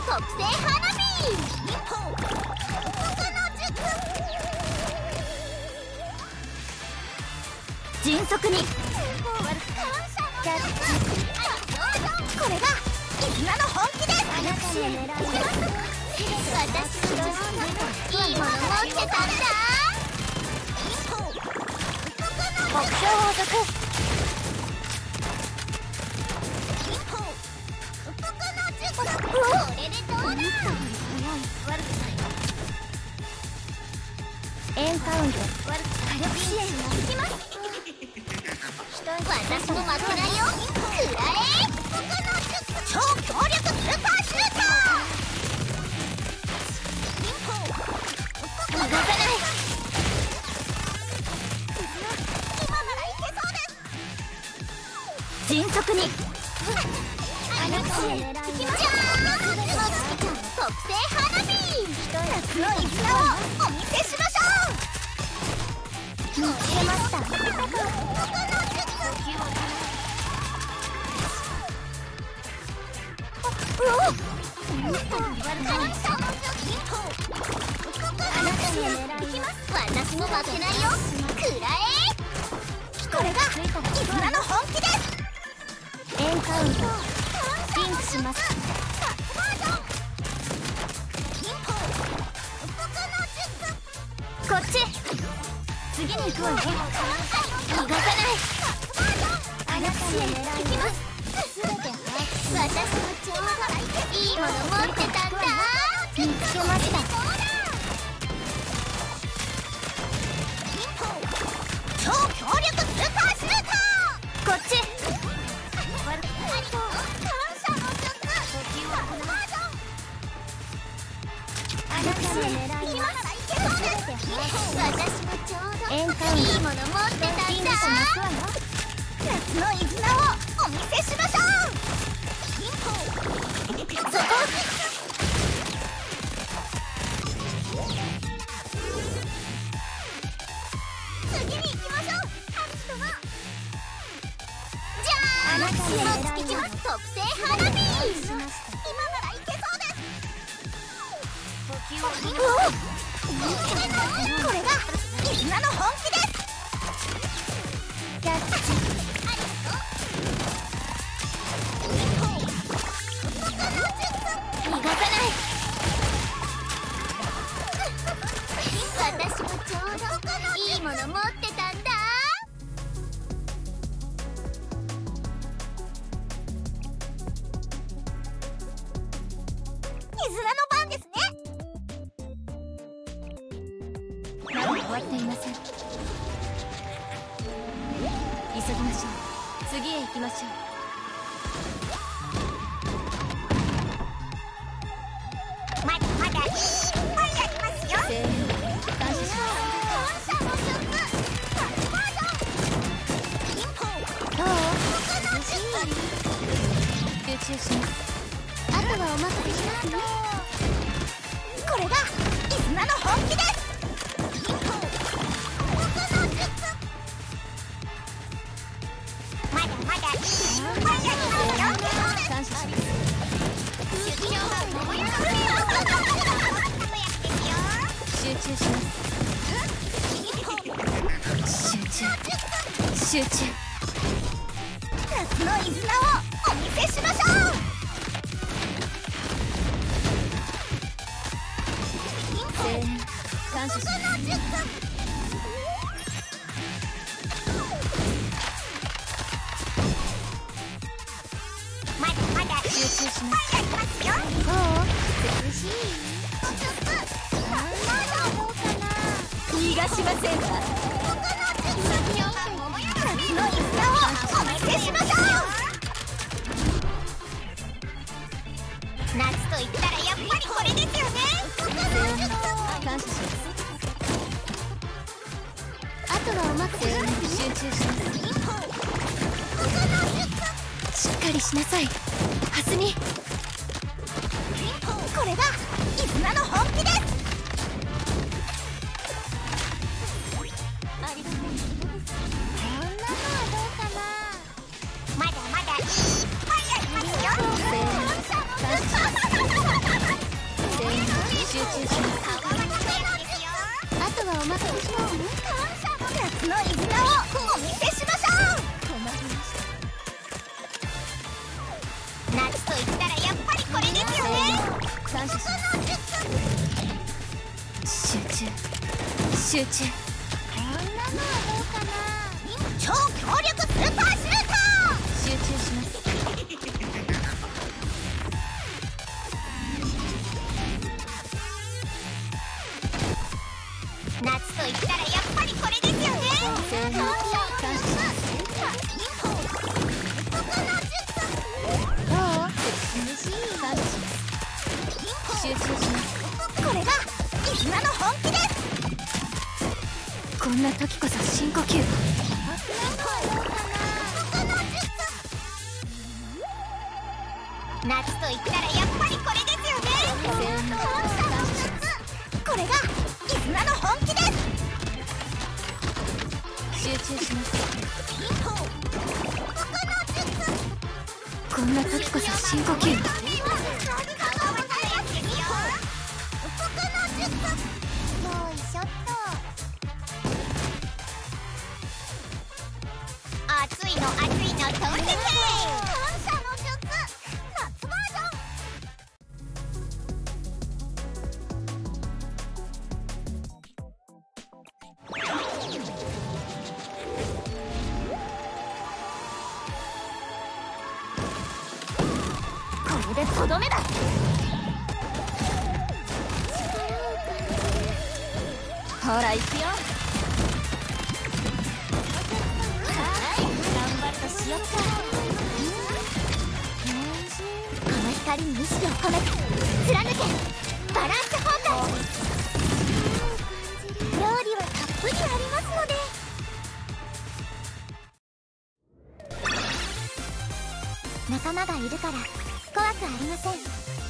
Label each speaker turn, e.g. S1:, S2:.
S1: 特製花火。迅速にキャッチ。これが絆の本気です。あなたの狙いは私のいいもの持ってたんだ。目標を続く。これでどうだ。エンカウント火力支援ができます。私も負けないよ。くらえ。超強力スーパーシューター。逃がさない。今ならいけそうです。迅速にあなたの狙いはじゃーん。もつきちゃんの特製花火。夏の絆をお見せしましょう。見つけました。あなたの狙いは私も負けないよ。くらえ。これが絆の本気です。エンカウントリンクします。こっち次に行くわね。逃がさない。あなたの狙いは全て私もちょうどいいもの持ってたんだ。見つけました。超強力スーパーシューター。こっちあなたの狙いは私もちょうどいいもの持ってたんだ。夏の絆をお見せしましょう。そこ次に行きましょう。ハリス様じゃあなたにもつきます。特製花火。今ならいけそうです。これが絆の本気です。キャッチ。逃がさない。私もちょうどいいもの持ってたんだ。絆の番ですね。まだ終わっていません。急ぎましょう。次へ行きましょう。まだまだいっぱいありますよ。感謝します。どう？集中します。あとはお任せしますね。これが絆の本気です。まだまだいっぱいありますよ。感謝します。集中します。集中。夏の絆をお見せしましょう。感謝します。まだまだ集中します。おお、美しい。逃がしませんわ。夏の絆をお見せしましょう。夏と言ったらやっぱりこれですよね。感謝します。あとはお任せします。集中します。しっかりしなさい、はすみ。これが絆の本気です。こんなのはどうかな。まだまだいっぱいありますよ。感謝します。 お任せしよう。夏のイズナをお見せしましょう。夏と言ったらやっぱりこれですよね。感謝します。集中集中。こんなのはどうかな。超強力スーパーシュート。集中します。夏と言ったらやっぱりこれですよね。感謝します。どう？嬉しい。感謝します。集中します。これが今の本気です。こんな時こそ深呼吸。夏と言ったらやっぱりこれですよね。これが絆の本気です。集中します。こんな時こそ深呼吸。熱いの熱いの飛んでけ。これでとどめだ。ほら行くよ。この光に意識を込めて貫けバランス崩壊。料理はたっぷりありますので。仲間がいるから怖くありません。